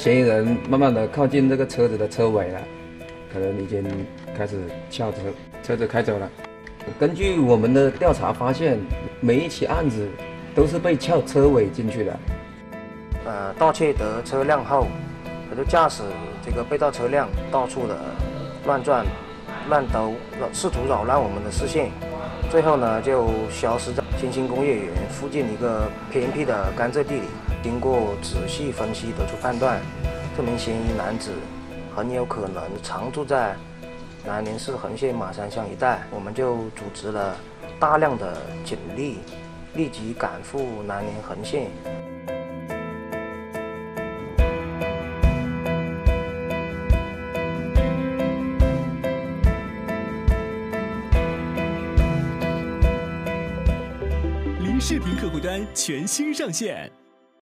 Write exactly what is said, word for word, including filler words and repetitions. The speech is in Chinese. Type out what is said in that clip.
嫌疑人慢慢的靠近这个车子的车尾了，可能已经开始撬车，车子开走了。根据我们的调查发现，每一起案子都是被撬车尾进去的。 呃，盗窃得车辆后，他就驾驶这个被盗车辆到处的乱转、乱兜，试图扰乱我们的视线。最后呢，就消失在新兴工业园附近一个偏僻的甘蔗地里。经过仔细分析，得出判断，这名嫌疑男子很有可能常住在南宁市横县马山乡一带。我们就组织了大量的警力，立即赶赴南宁横县。 零视频客户端全新上线。